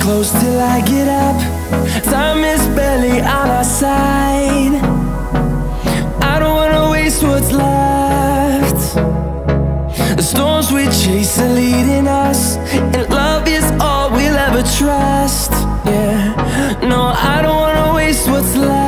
close till I get up. Time is barely on our side. I don't wanna waste what's left. The storms we chase are leading us, and love is all we'll ever trust. Yeah, no, I don't wanna waste what's left.